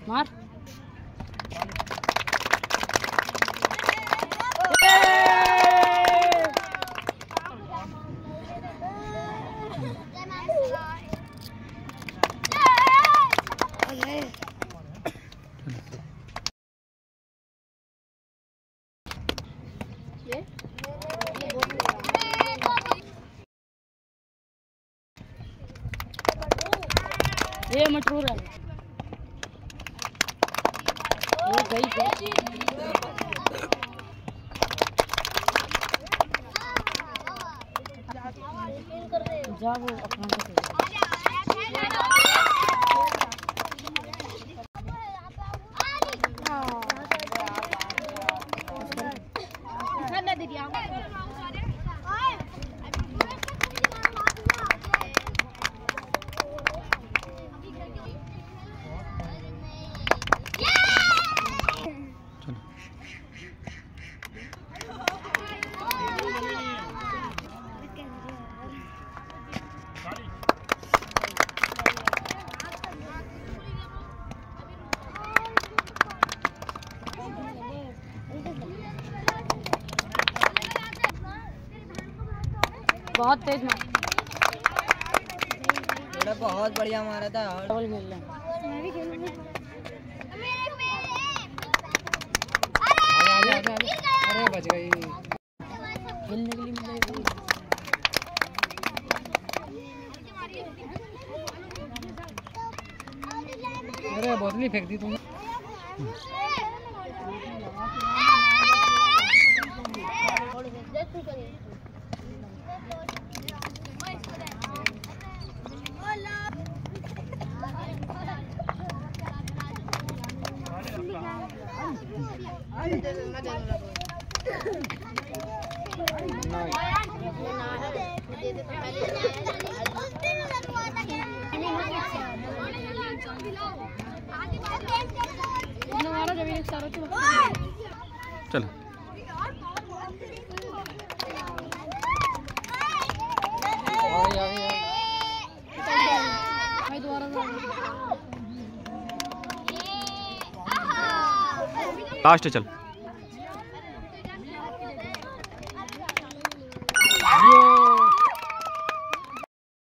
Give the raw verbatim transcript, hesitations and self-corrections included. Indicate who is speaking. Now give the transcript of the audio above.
Speaker 1: मार ये मटरूर है वो गई जा वो अपना बहुत तेज मारा,
Speaker 2: बहुत बढ़िया मारा था।
Speaker 1: डबल खेल रहा मैं भी खेलूंगा।
Speaker 2: अरे बच गई,
Speaker 1: खेलने के लिए मिलेगी।
Speaker 2: अरे बोतली फेंक दी तुमने।
Speaker 3: चलो लास्ट चल।